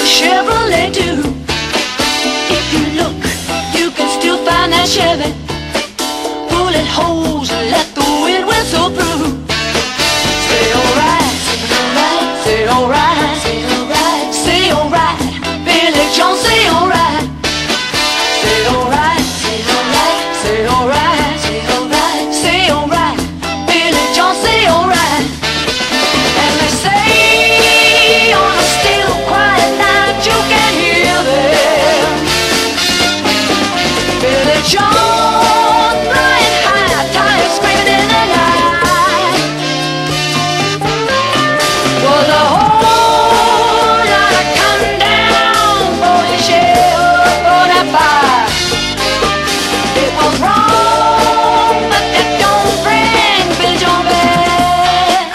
Chevrolet too. If you look, you can still find that Chevy. Bullet holes and let the wind whistle through. Say alright, say alright, say alright, say alright, Billy Jones, say alright. Say alright, say alright, say alright, say alright, say alright, Billy Jones, say alright. And they say on a still quiet night you can hear them. Billy Jones flying high, tired screaming in the night. Was a whole lot of counting down for his shell for that fire. It was wrong, but that don't bring Billy Jones back.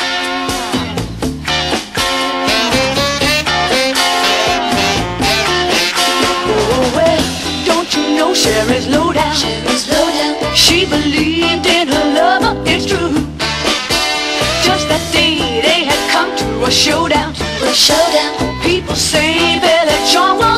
Oh well, don't you know Sherry's low down? Sherry's low down. She believed in her lover, it's true. Just that day they had come to a showdown. To a showdown. People say Billy Jones was